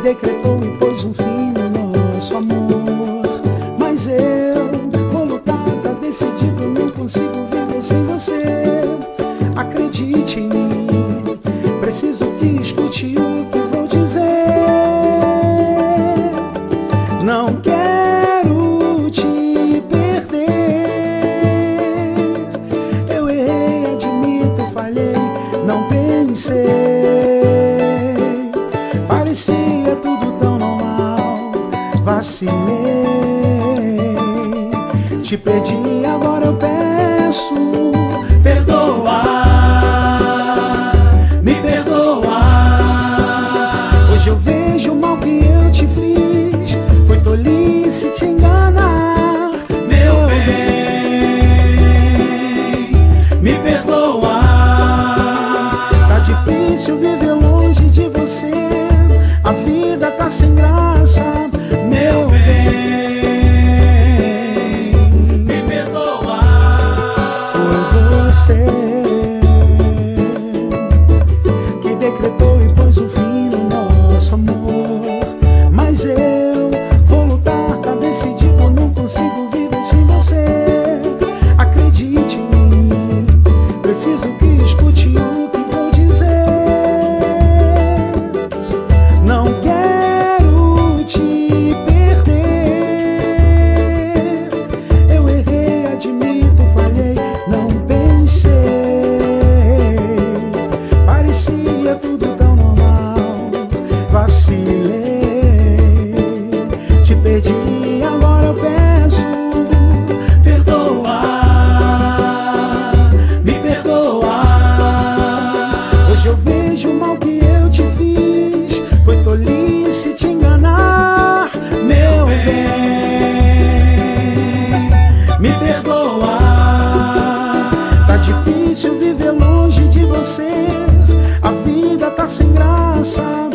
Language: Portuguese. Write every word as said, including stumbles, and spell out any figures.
decretou e pôs um fim no nosso amor. Mas eu vou lutar, tá decidido, não consigo viver sem você. Acredite em mim, preciso que escute o que vou dizer. Não quero te perder. Eu errei, admito, falhei, não pensei. Parecia tudo tão normal, vacilei. Te perdi, agora eu peço perdoa, me perdoa. Hoje eu vejo o mal que eu te fiz, foi tolice te enganar. Meu bem, me perdoa. Tá difícil viver longe de você, a vida tá sem graça. Meu bem, me perdoa. Foi você que decretou e pôs um fim no nosso amor. Mas eu vou lutar, tá decidido, não consigo viver sem você. Acredite em mim, preciso que escute o que vou dizer. Não quero te perder. Eu errei, admito, falhei, não pensei. Parecia tudo tão normal, vacilei. Te perdi, agora eu peço perdoa, me perdoa. Hoje eu vejo o mal que eu te fiz, foi tolice te enganar. Meu bem, me perdoa. Tá difícil viver longe de você, a vida tá sem graça.